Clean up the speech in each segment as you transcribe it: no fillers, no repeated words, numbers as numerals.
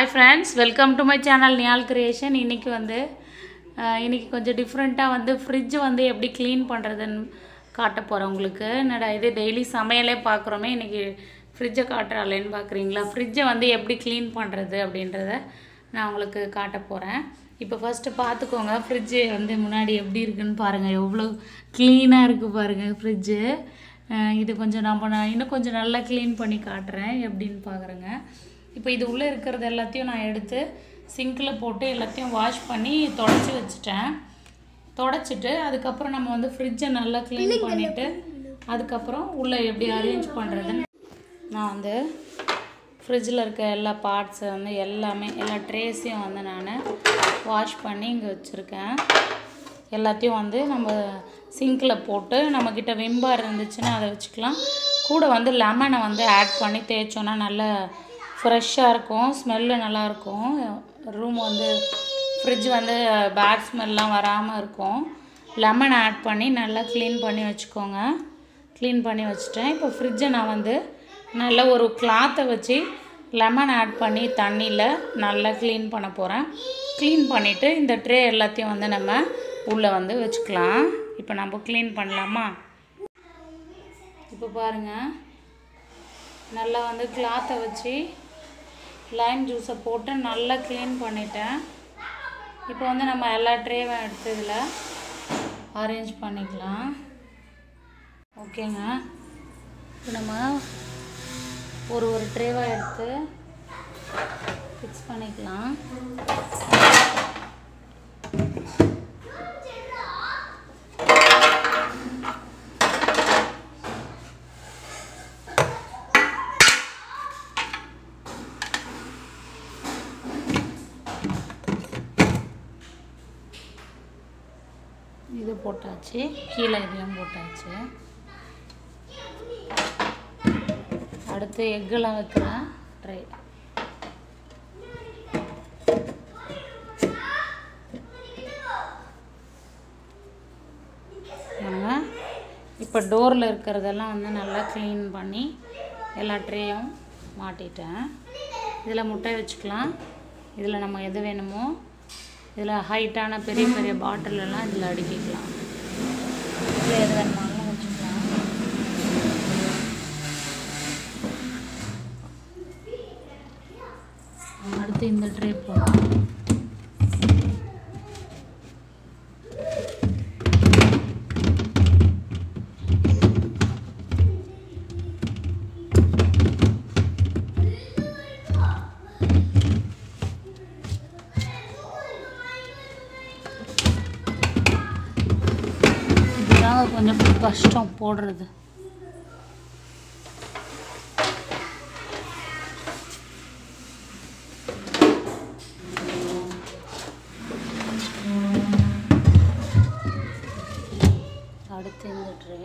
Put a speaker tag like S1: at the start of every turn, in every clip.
S1: Hi friends, welcome to my channel Niyal Creation. இன்னைக்கு வந்து கொஞ்சம் டிஃபரெண்டா வந்து ஃப்ரிட்ஜ் வந்து எப்படி க்ளீன் பண்றதுன்னு காட்ட போறேன் உங்களுக்கு. என்னடா இது டெய்லி சமையலே பார்க்கறோமே இன்னைக்கு ஃப்ரிட்ஜை காட்றாளேன்னு பார்க்கறீங்களா? ஃப்ரிட்ஜை வந்து எப்படி க்ளீன் பண்றது அப்படின்றத நான் உங்களுக்கு காட்ட போறேன். இப்போ ஃபர்ஸ்ட் பாத்துக்கோங்க ஃப்ரிட்ஜ் வந்து முன்னாடி எப்படி இருக்குன்னு பாருங்க. எவ்வளவு க்ளீனா இருக்கு பாருங்க ஃப்ரிட்ஜ். இது கொஞ்சம் நான் இன்னும் கொஞ்சம் நல்லா க்ளீன் பண்ணி காட்டுறேன் எப்படின்னு பாக்குறேங்க. இப்போ இது உள்ள இருக்குறது எல்லாத்தையும் நான் எடுத்து சிங்க்ல போட்டு எல்லாத்தையும் வாஷ் பண்ணி தொடச்சி வச்சிட்டேன். தொடச்சிட்டு அதுக்கு அப்புறம் நம்ம வந்து ஃப்ரிட்ஜை நல்லா க்ளீன் பண்ணிட்டு அதுக்கு அப்புறம் உள்ள எப்படி அரேஞ்ச் பண்றதுன்னு நான் வந்து ஃப்ரிட்ஜ்ல இருக்க எல்லா பார்ட்ஸ் வந்து எல்லாமே எல்லா ட்ரேஸையும் வந்து நான் வாஷ் பண்ணி இங்க வச்சிருக்கேன். எல்லாத்தையும் வந்து நம்ம சிங்க்ல போட்டு நம்ம கிட்ட விம் பார் இருந்துச்சுனா அதை வச்சுக்கலாம். கூட வந்து லெமனை வந்து ஆட் பண்ணி தேய்ச்சோம்னா நல்ல ஃப்ரெஷ்ஷா இருக்கும். ஸ்மெல் நல்லா இருக்கும். ரூம் வந்து ஃப்ரிட்ஜ் வந்து பேட் ஸ்மெல்லாம் வராம இருக்கும். லெமன் ஆட் பண்ணி நல்லா க்ளீன் பண்ணி வச்சுக்கோங்க. க்ளீன் பண்ணி வச்சிட்டேன். இப்போ ஃப்ரிட்ஜை நான் வந்து நல்ல ஒரு கிளாத்தை வச்சு லெமன் ஆட் பண்ணி தண்ணியில் நல்லா க்ளீன் பண்ண போகிறேன். க்ளீன் பண்ணிவிட்டு இந்த ட்ரே எல்லாத்தையும் வந்து நம்ம உள்ளே வந்து வச்சுக்கலாம். இப்போ நம்ம க்ளீன் பண்ணலாமா? இப்போ பாருங்கள் நல்லா வந்து கிளாத்தை வச்சு லைம் ஜூஸை போட்டு நல்லா க்ளீன் பண்ணிட்டேன். இப்போ வந்து நம்ம எல்லா ட்ரேவும் எடுத்து இதில் அரேஞ்ச் பண்ணிக்கலாம். ஓகேங்க. இப்போ நம்ம ஒரு ட்ரேவாக எடுத்து ஃபிக்ஸ் பண்ணிக்கலாம். இது போட்டாச்சு. கீழே இதையும் போட்டாச்சு. அடுத்து எக்கெல்லாம் வைக்கிறேன் ட்ரை. இப்போ டோரில் இருக்கிறதெல்லாம் வந்து நல்லா க்ளீன் பண்ணி எல்லா ட்ரேயும் மாட்டிட்டேன். இதில் முட்டை வச்சுக்கலாம். இதில் நம்ம எது வேணுமோ இதில் ஹைட்டான பெரிய பெரிய பாட்டிலெல்லாம் இதில் அடுக்கிக்கலாம். இதில் எது வேணுமாலும் வச்சுக்கலாம். அடுத்து இந்த ட்ரே போடலாம். கொஞ்சம் கஷ்டம் போடுறது. அடுத்து இந்த ட்ரே.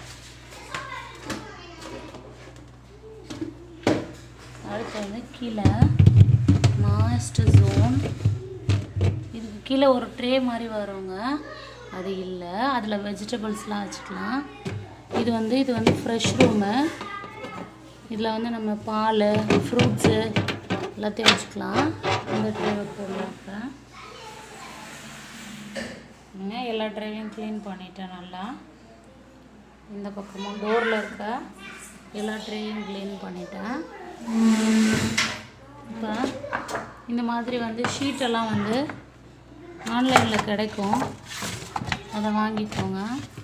S1: அடுத்து வந்து கீழே மாஸ்டர் ஜோன். இதுக்கு கீழே ஒரு ட்ரே மாதிரி வருங்க. அது இல்லை. அதில் வெஜிடபிள்ஸ்லாம் வச்சுக்கலாம். இது வந்து ஃப்ரெஷ் ரூமு. இதில் வந்து நம்ம பால் ஃப்ரூட்ஸு எல்லாத்தையும் வச்சுக்கலாம். இந்த ட்ரேவை போடலாக்க எல்லா ட்ரேவையும் க்ளீன் பண்ணிட்டேன். நல்லா இந்த பக்கமும் டோரில் இருக்க எல்லா ட்ரேயும் க்ளீன் பண்ணிட்டேன். இப்போ இந்த மாதிரி வந்து ஷீட்டெல்லாம் வந்து ஆன்லைனில் கிடைக்கும். அதை வாங்கிக்கோங்க.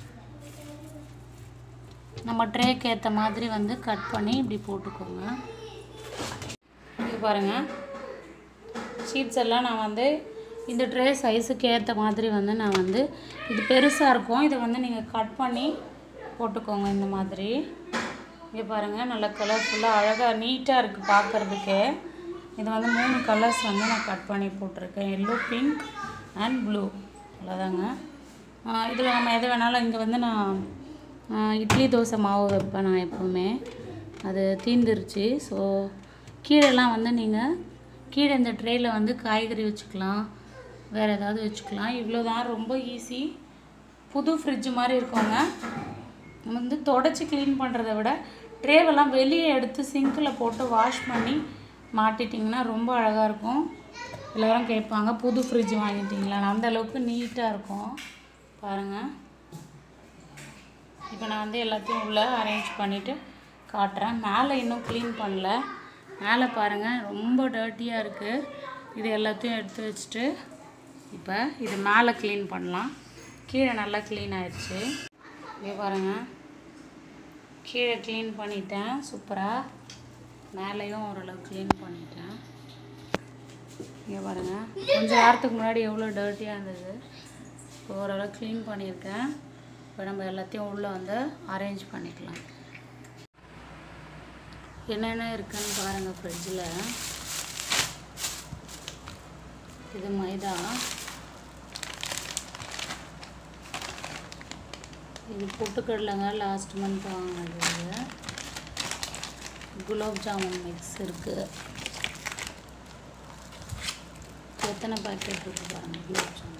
S1: நம்ம ட்ரேக்கு ஏற்ற மாதிரி வந்து கட் பண்ணி இப்படி போட்டுக்கோங்க. இது பாருங்கள் ஷீட்ஸ் எல்லாம் நான் வந்து இந்த ட்ரே சைஸுக்கு ஏற்ற மாதிரி வந்து நான் வந்து இது பெருசாக இருக்கும். இதை வந்து நீங்கள் கட் பண்ணி போட்டுக்கோங்க இந்த மாதிரி. இங்கே பாருங்கள் நல்ல கலர்ஃபுல்லாக அழகாக நீட்டாக இருக்குது பார்க்குறதுக்கு. இது வந்து 3 கலர்ஸ் வந்து நான் கட் பண்ணி போட்டிருக்கேன். Yellow, pink and blue. அவ்வளோதாங்க. இதில் நம்ம எது வேணாலும் இங்கே வந்து நான் இட்லி தோசை மாவு வைப்பேன் நான் எப்போவுமே. அது தீந்துருச்சு. ஸோ கீழெல்லாம் வந்து நீங்கள் கீழே இந்த ட்ரேயில் வந்து காய்கறி வச்சுக்கலாம், வேறு ஏதாவது வச்சுக்கலாம். இவ்வளோதான், ரொம்ப ஈஸி. புது ஃப்ரிட்ஜ் மாதிரி இருக்கோங்க. நம்ம வந்து தொடச்சி க்ளீன் பண்ணுறத விட ட்ரேவெல்லாம் வெளியே எடுத்து சிங்கில் போட்டு வாஷ் பண்ணி மாட்டிட்டிங்கன்னா ரொம்ப அழகாக இருக்கும். எல்லோரும் கேட்பாங்க புது ஃப்ரிட்ஜ் வாங்கிட்டீங்களா, அந்த அளவுக்கு நீட்டாக இருக்கும் பாருங்கள். இப்போ நான் வந்து எல்லாத்தையும் உள்ளே அரேஞ்ச் பண்ணிவிட்டு காட்டுறேன். மேலே இன்னும் க்ளீன் பண்ணல. மேலே பாருங்கள் ரொம்ப டர்ட்டியாக இருக்குது. இது எல்லாத்தையும் எடுத்து வச்சுட்டு இப்போ இது மேலே க்ளீன் பண்ணலாம். கீழே நல்லா க்ளீன் ஆயிடுச்சு. இங்கே பாருங்கள், கீழே க்ளீன் பண்ணிட்டேன் சூப்பராக. மேலேயும் ஓரளவு க்ளீன் பண்ணிட்டேன். இங்கே பாருங்கள், கொஞ்சம் நேரத்துக்கு முன்னாடி எவ்வளோ டர்ட்டியாக இருந்தது. இப்போ ஓரளவு க்ளீன் பண்ணியிருக்கேன். இப்போ நம்ம எல்லாத்தையும் உள்ளே வந்து அரேஞ்ச் பண்ணிக்கலாம். என்னென்ன இருக்குதுன்னு பாருங்கள் ஃப்ரிட்ஜில். இது மைதா, இது பொட்டுக்கடலைங்க லாஸ்ட் மந்த் வாங்கினது. குலாப் ஜாமுன் மிக்ஸ் இருக்குது. எத்தனை பேக்கெட் இருக்குது பாருங்கள் குலாப் ஜாமுன்.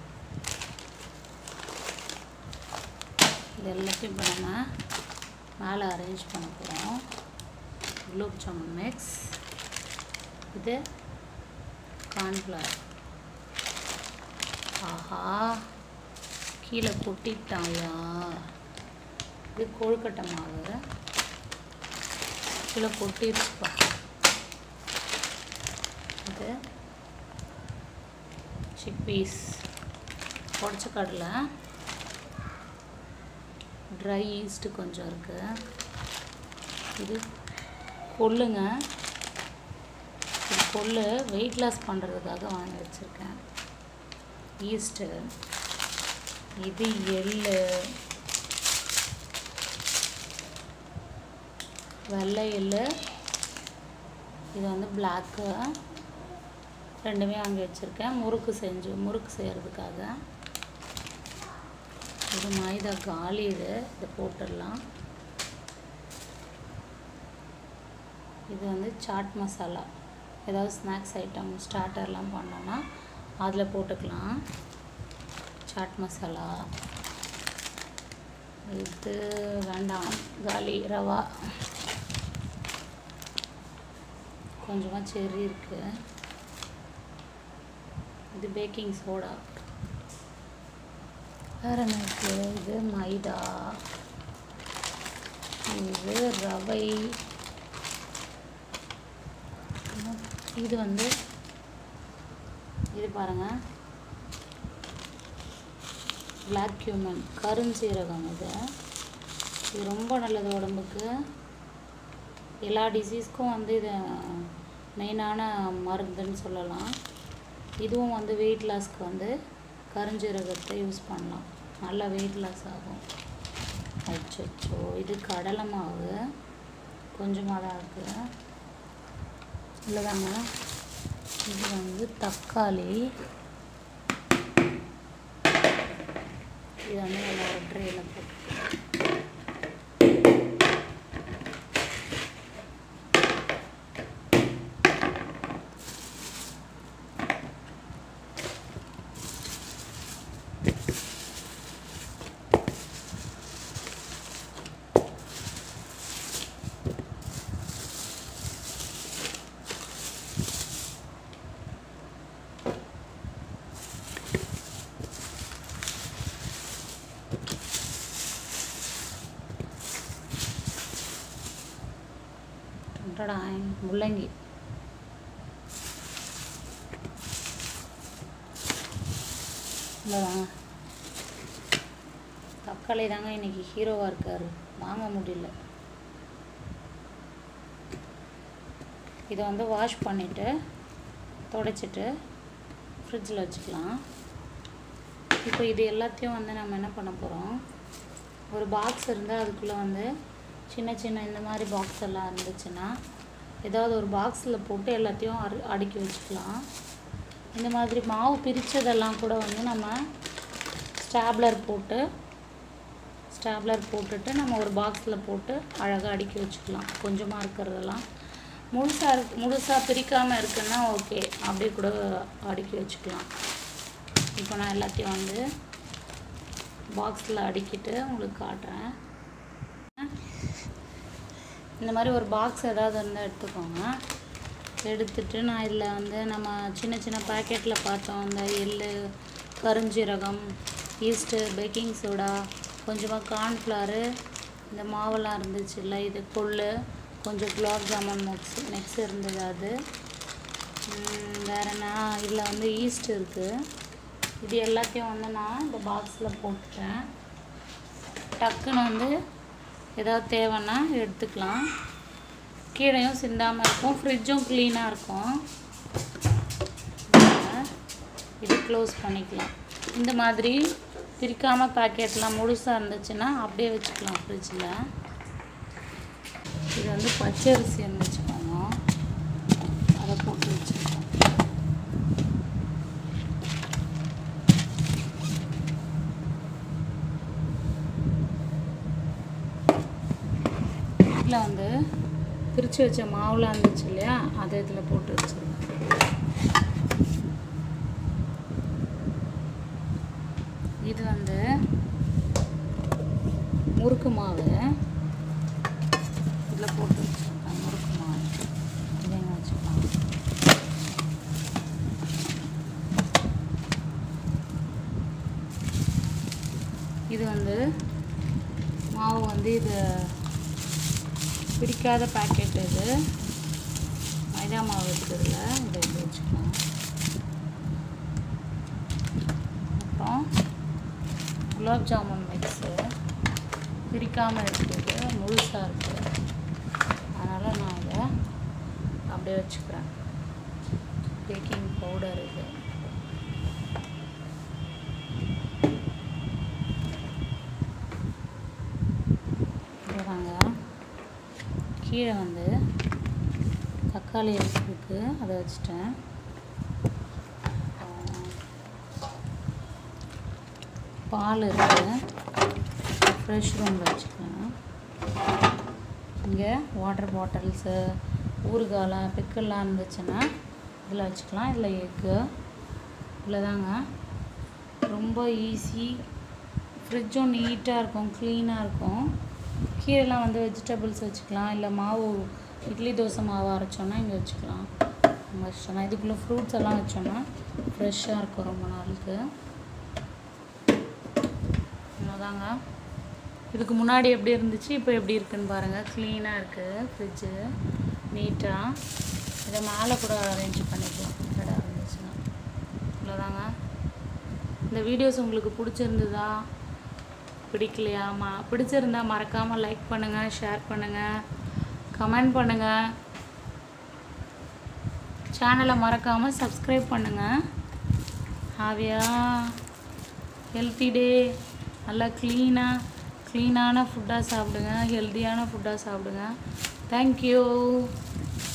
S1: இது எல்லாத்தையும் இப்போ நம்ம மேலே அரேஞ்ச் பண்ண போகிறோம். குலாப் ஜாமுன் மிக்ஸ், இது கார்ன்ஃப்ளவர். ஆஹா, கீழே கொட்டிட்டாயா. இது கொழுக்கட்டை மாவு, கீழே கொட்டிடுச்சுப்பா. இது சிக்பீஸ், உடச்ச கடலை, ட்ரை ஈஸ்ட்டு கொஞ்சம் இருக்குது. இது கொள்ளுங்க, இது கொள்ளு வெயிட் லாஸ் பண்ணுறதுக்காக வாங்கி வச்சுருக்கேன். ஈஸ்ட்டு, இது எள்ளு, வெள்ளை எள்ளு, இது வந்து பிளாக்கு. ரெண்டுமே வாங்கி வச்சுருக்கேன் முறுக்கு செய்கிறதுக்காக. இது மைதா காலி, இதை போட்டுடலாம். இது வந்து சாட் மசாலா, ஏதாவது ஸ்நாக்ஸ் ஐட்டம் ஸ்டார்டர்லாம் பண்ணோன்னா அதில் போட்டுக்கலாம். சாட் மசாலா. இது வேண்டாம், காலி. ரவா, கொஞ்சமாக செர்ரி இருக்குது. இது பேக்கிங் சோடா. வேறு என்ன இருக்குது? இது மைதா, இது ரவை, இது வந்து இது பாருங்கள் பிளாக் கியூமன், கருஞ்சீரகம். இது ரொம்ப நல்லது உடம்புக்கு. எல்லா டிசீஸ்க்கும் வந்து இது மெயினான மருந்துன்னு சொல்லலாம். இதுவும் வந்து வெயிட் லாஸ்க்கு வந்து கருஞ்சீரகத்தை யூஸ் பண்ணலாம், நல்லா வெயிட் லாஸ் ஆகும். அச்சோ, இது கடலை மாவு கொஞ்சமாக தான் இருக்குது. இல்லைதாங்க. இது வந்து தக்காளி, இது வந்து நல்லா ட்ரேயில் போட்டு முள்ளங்கி. இல்லைதாங்க, தக்காளி தாங்க இன்றைக்கி ஹீரோவாக இருக்கார், வாங்க முடியல. இதை வந்து வாஷ் பண்ணிவிட்டு துடைச்சிட்டு ஃப்ரிட்ஜில் வச்சுக்கலாம். இப்போ இது எல்லாத்தையும் வந்து நம்ம என்ன பண்ண போகிறோம், ஒரு பாக்ஸ் இருந்தால் அதுக்குள்ளே வந்து சின்ன சின்ன இந்த மாதிரி பாக்ஸ் எல்லாம் இருந்துச்சுன்னா ஏதாவது ஒரு பாக்ஸில் போட்டு எல்லாத்தையும் அடுக்கி வச்சுக்கலாம். இந்த மாதிரி மாவு பிரித்ததெல்லாம் கூட வந்து நம்ம ஸ்டாப்லர் போட்டுட்டு நம்ம ஒரு பாக்ஸில் போட்டு அழகாக அடுக்கி வச்சுக்கலாம். கொஞ்சமாக இருக்கிறதெல்லாம் முழுசாக பிரிக்காமல் இருக்குன்னா ஓகே, அப்படியே கூட அடுக்கி வச்சுக்கலாம். இப்போ நான் எல்லாத்தையும் வந்து பாக்ஸில் அடுக்கிட்டு உங்களுக்கு காட்டுறேன். இந்த மாதிரி ஒரு பாக்ஸ் ஏதாவது இருந்தால் எடுத்துக்கோங்க. எடுத்துட்டு நான் இதில் வந்து நம்ம சின்ன சின்ன பாக்கெட்டில் பார்த்தோம் அந்த எள்ளு, கருஞ்சீரகம், ஈஸ்ட்டு, பேக்கிங் சோடா, கொஞ்சமாக கார்ன்ஃப்ளவரு, இந்த மாவெல்லாம் இருந்துச்சுல்ல, இது கொள்ளு, கொஞ்சம் குலாப் ஜாமுன் மிக்ஸ் இருந்தது, அது வேறுனா இதில் வந்து ஈஸ்ட் இருக்குது. இது எல்லாத்தையும் வந்து நான் இந்த பாக்ஸில் போட்டுட்டேன். டக்குன்னு வந்து ஏதாவது தேவைன்னா எடுத்துக்கலாம். கீழையும் சிந்தாமல் இருக்கும், ஃப்ரிட்ஜும் க்ளீனாக இருக்கும். இது க்ளோஸ் பண்ணிக்கலாம். இந்த மாதிரி பிரிக்காமல் பேக்கெட்லாம் முழுசாக இருந்துச்சுன்னா அப்படியே வச்சுக்கலாம் ஃப்ரிட்ஜில். இது வந்து பச்சரிசி இருந்துச்சுக்கோங்க, அதை போட்டு வச்சுருக்கோம். இதில் வந்து பிரித்து வச்ச மாவுலாம் இருந்துச்சு இல்லையா, அதை இதில் போட்டு வச்சுருக்கோம். இது வந்து முறுக்கு மாவு, இதில் போட்டு வச்சுருக்கேன். முறுக்கு மாவு இதை எங்கே வச்சுக்கலாம். இது வந்து மாவு வந்து இது பிடிக்காத பேக்கெட், இது மைதா மாவு இருக்குதுல்ல, இதை எடுத்து வச்சுக்கலாம். அப்புறம் குலாப் ஜாமுன் மிக்ஸு பிரிக்காமல் இருக்குது, முழுசாக இருக்குது, அதனால் நான் இதை அப்படியே வச்சுக்கிறேன். பேக்கிங் பவுடர் இது, இதுதாங்க. கீழே வந்து தக்காளி இருக்குது, அதை வச்சுட்டேன். பால் இருக்குது, ஃப்ரெஷ் ரூமில் வச்சுக்கலாம். இங்கே வாட்டர் பாட்டில்ஸு, ஊறுகாலாம், பிக்கல்லாம் இருந்துச்சுன்னா இதில் வச்சுக்கலாம். இதில் எக்கு, இவ்வளோதாங்க. ரொம்ப ஈஸி, ஃப்ரிட்ஜும் நீட்டாக இருக்கும், க்ளீனாக இருக்கும். கீழெல்லாம் வந்து வெஜிடபிள்ஸ் வச்சுக்கலாம், இல்லை மாவு இட்லி தோசை மாவு அரைச்சோன்னா இங்கே வச்சுக்கலாம். நம்ம வச்சோன்னா இதுக்குள்ளே ஃப்ரூட்ஸ் எல்லாம் வச்சோன்னா ஃப்ரெஷ்ஷாக இருக்கும் ரொம்ப நாளுக்கு. அவ்வளோதாங்க. இதுக்கு முன்னாடி எப்படி இருந்துச்சு, இப்போ எப்படி இருக்குதுன்னு பாருங்கள். க்ளீனாக இருக்குது ஃப்ரிட்ஜு, நீட்டாக. இதை மேலே கூட அரேஞ்ச் பண்ணிக்கலாம் இடம் இருந்துச்சுன்னா. இவ்வளோதாங்க. இந்த வீடியோஸ் உங்களுக்கு பிடிச்சிருந்ததா, பிடிக்கலையா? பிடிச்சிருந்தா மறக்காமல் லைக் பண்ணுங்கள், ஷேர் பண்ணுங்கள், கமெண்ட் பண்ணுங்கள். சேனலை மறக்காமல் சப்ஸ்கிரைப் பண்ணுங்கள். Have a healthy day. நல்லா க்ளீனான ஃபுட்டாக சாப்பிடுங்க, ஹெல்த்தியான ஃபுட்டாக சாப்பிடுங்க. தேங்க்யூ.